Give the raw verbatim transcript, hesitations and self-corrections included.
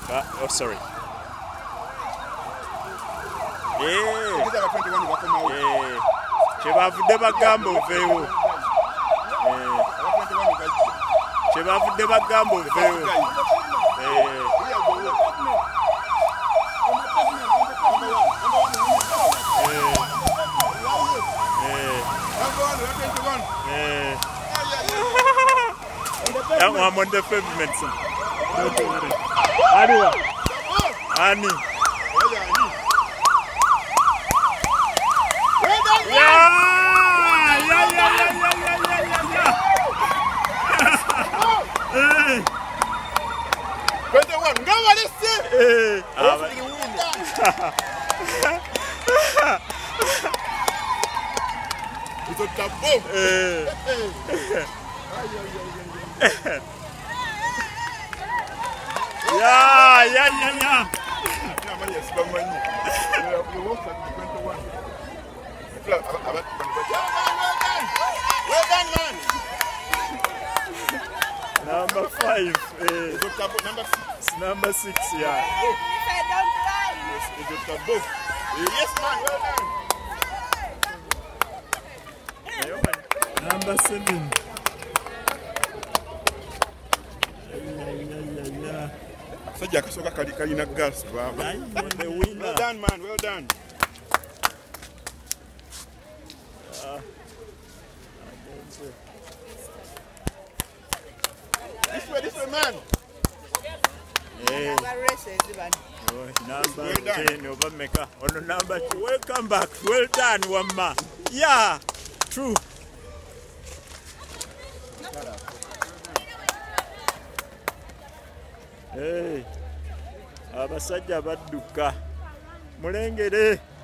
Uh, oh, sorry. Yeah. Yeah. Chebavudde bagamba oveewo. Eh. Chebavudde bagamba oveewo. Eh. I'm on the pavement. Don't worry. Anyway. Annie. Yeah! Yeah, yeah, yeah, yeah, yeah, yeah, yeah. Hey. twenty-one. Go on, let's see. Hey. It's a taboo. Hey. Yeah, yeah, yeah, yeah. Well done, man. Number five. Eh. Number six. Number six, yeah. If I don't lie. Yes, it's a taboo. Yes, man, well done. Number seven. Sajja akasoka kali kalina gas baba. The winner. Well done, man. Well done. Uh, this way, this way, man. Hey. Oh, number ten over Mecca. On number two. Welcome back. Well done, Wamma. Yeah, true. Hey, abasajja badduka mulengere.